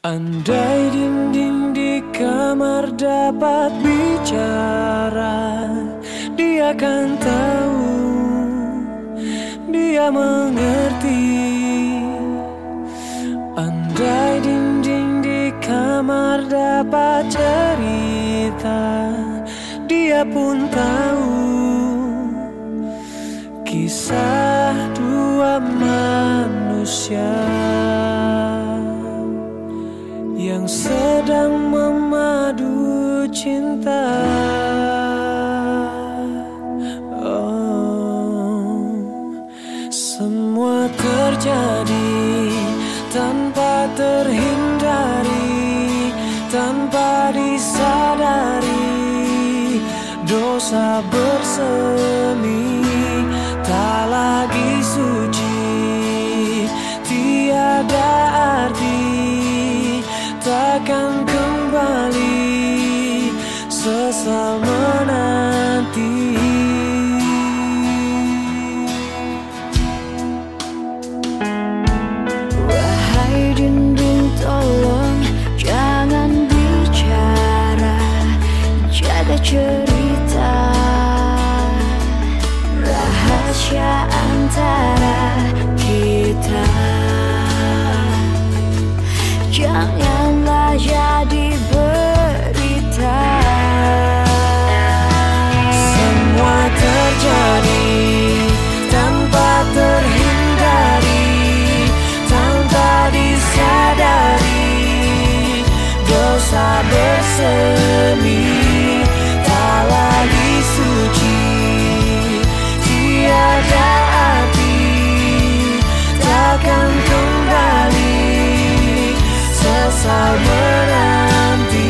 Andai dinding di kamar dapat bicara, dia kan tahu, dia mengerti. Andai dinding di kamar dapat cerita, dia pun tahu kisah dua manusia yang sedang memadu cinta. Oh, semua terjadi tanpa terhindari, tanpa disadari. Dosa bersemi, tak lagi suci, tiada arti, takkan kembali, sesal menanti. Wahai dinding, tolong jangan bicara, jaga cerita rahasia antara kita. Janganlah jadi berita. Semua terjadi tanpa terhindari, tanpa disadari. Dosa bersemi, tak lagi suci, tiada arti, takkan kembali, sesal menanti.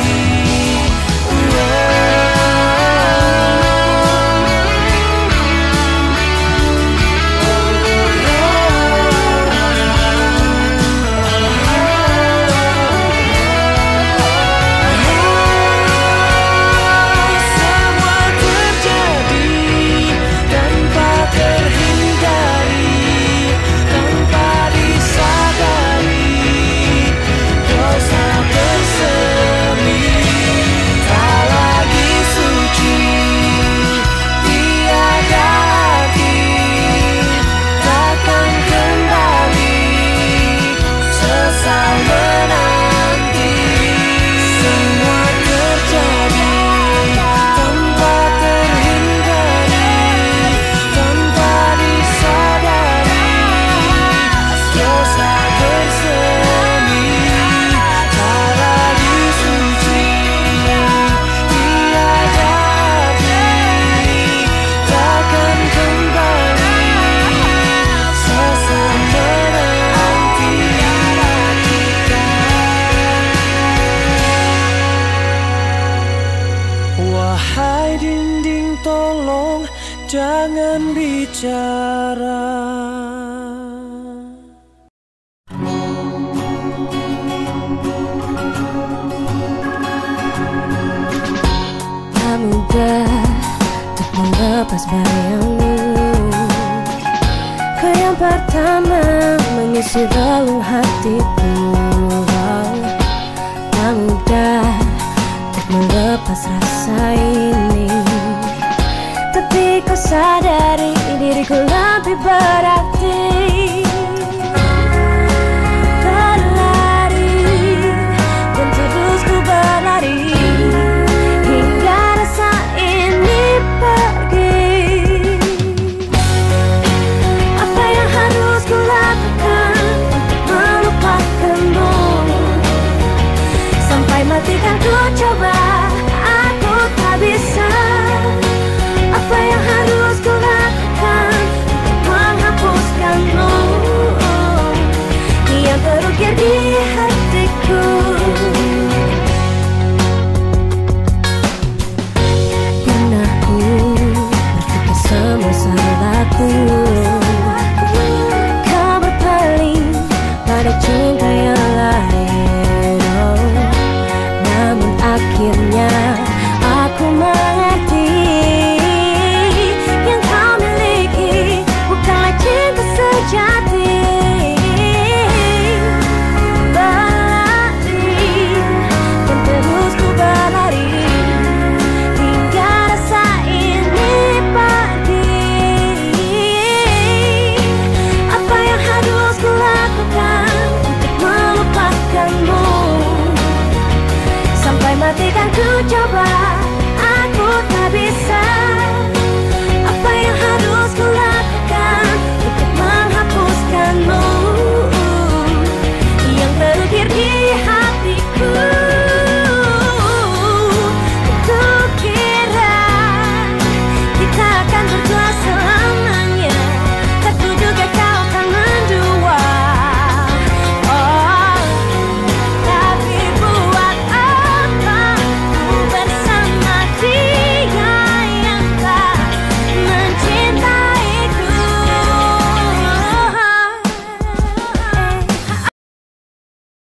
Semua terjadi tanpa terhindari, tanpa disadari. Dosa bersemi, tak lagi suci, tiada arti, takkan kembali, sesal menanti. Semua terjadi tanpa terhindari, tanpa disadari. Dosa bersemi, tak lagi suci, tiada arti, takkan kembali, sesal menanti. Wahai dinding, tolong jangan bicara. Tak mudah untuk melepas bayangmu. Kau yang pertama mengisi relung hatiku. Tak mudah untuk melepas rasa ini, tapi kau sadari diriku lebih berarti. Berlari dan terus ku berlari hingga rasa ini pergi. Apa yang harus ku lakukan untuk melupakanmu? Sampai mati kan ku coba, aku tak bisa. Apa yang harus ku lakukan untuk menghapuskanmu yang terukir di hatiku?